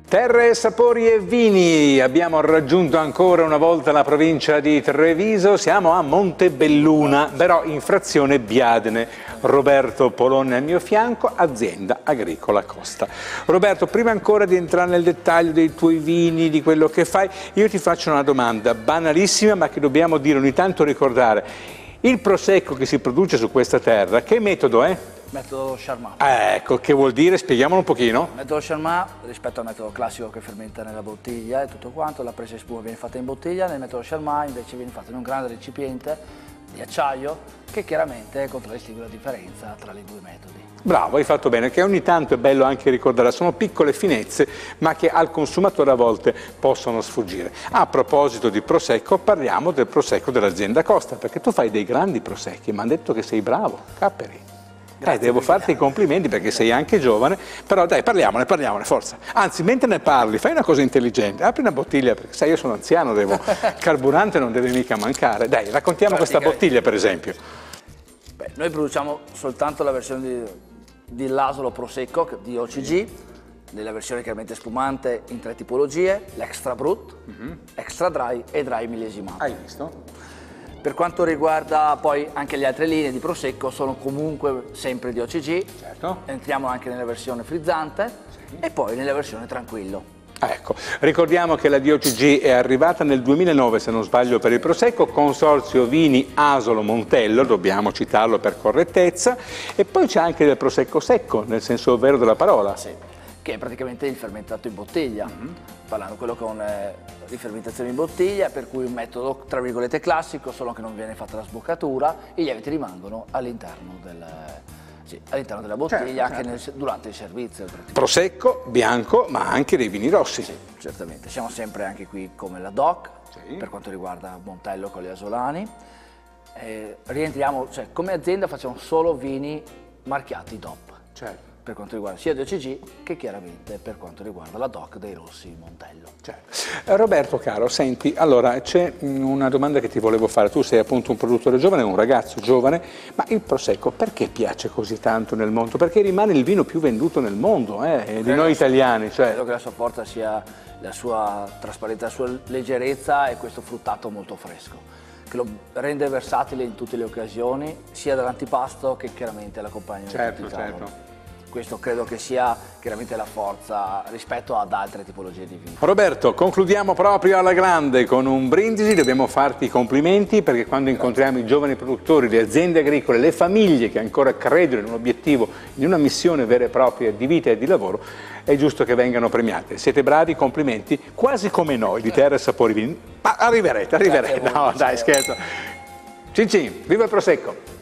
Terre, sapori e vini, abbiamo raggiunto ancora una volta la provincia di Treviso, siamo a Montebelluna, però in frazione Biadene. Roberto Poloni al mio fianco, azienda agricola Costa. Roberto, prima ancora di entrare nel dettaglio dei tuoi vini, di quello che fai, io ti faccio una domanda banalissima ma che dobbiamo dire ogni tanto ricordare. Il prosecco che si produce su questa terra, che metodo è? Metodo Charmat. Ecco, che vuol dire? Spieghiamolo un pochino. Metodo Charmat, rispetto al metodo classico che fermenta nella bottiglia e tutto quanto, la presa di spuma viene fatta in bottiglia, nel metodo Charmat invece viene fatta in un grande recipiente di acciaio che chiaramente contraddistingue la differenza tra i due metodi. Bravo, hai fatto bene, che ogni tanto è bello anche ricordare, sono piccole finezze ma che al consumatore a volte possono sfuggire. A proposito di prosecco, parliamo del prosecco dell'azienda Costa, perché tu fai dei grandi prosecchi, mi hanno detto che sei bravo, capperi. Devo farti i complimenti perché sei anche giovane, però dai, parliamone, forza. Anzi, mentre ne parli, fai una cosa intelligente, apri una bottiglia, perché sai, io sono anziano, il carburante non deve mica mancare. Dai, raccontiamo questa bottiglia, per esempio. Beh, noi produciamo soltanto la versione di Lasolo Prosecco di OCG, nella versione chiaramente spumante in 3 tipologie, l'extra brut, extra dry e dry millesimato. Hai visto? Per quanto riguarda poi anche le altre linee di Prosecco sono comunque sempre di OCG, certo. Entriamo anche nella versione frizzante e poi nella versione tranquillo. Ecco, ricordiamo che la DOCG è arrivata nel 2009, se non sbaglio, per il Prosecco, Consorzio Vini Asolo Montello, dobbiamo citarlo per correttezza, e poi c'è anche del Prosecco secco, nel senso vero della parola. Sì, che è praticamente il fermentato in bottiglia, parlando quello con rifermentazione in bottiglia, per cui un metodo tra virgolette classico, solo che non viene fatta la sboccatura, i lieviti rimangono all'interno della bottiglia, certo. Anche durante il servizio. Prosecco, bianco, ma anche dei vini rossi. Sì, certamente. Siamo sempre anche qui come la DOC, sì. Per quanto riguarda Montello con gli asolani. Rientriamo, cioè come azienda facciamo solo vini marchiati DOP. Certo. Per quanto riguarda sia DOCG che chiaramente per quanto riguarda la DOC dei rossi Montello. Certo. Roberto caro, senti, allora c'è una domanda che ti volevo fare, tu sei appunto un produttore giovane, un ragazzo giovane, ma il Prosecco perché piace così tanto nel mondo? Perché rimane il vino più venduto nel mondo, di noi italiani. Credo che la sua forza sia la sua trasparenza, la sua leggerezza e questo fruttato molto fresco, che lo rende versatile in tutte le occasioni, sia dall'antipasto che chiaramente all'accompagnamento. Certo, certo. Questo credo che sia chiaramente la forza rispetto ad altre tipologie di vino. Roberto, concludiamo proprio alla grande con un brindisi, dobbiamo farti i complimenti perché quando incontriamo i giovani produttori, le aziende agricole, le famiglie che ancora credono in un obiettivo, in una missione vera e propria di vita e di lavoro, è giusto che vengano premiate. Siete bravi, complimenti, quasi come noi di Terre, Sapori, Vini. Ma arriverete. No, dai, scherzo. Cin cin, viva il Prosecco!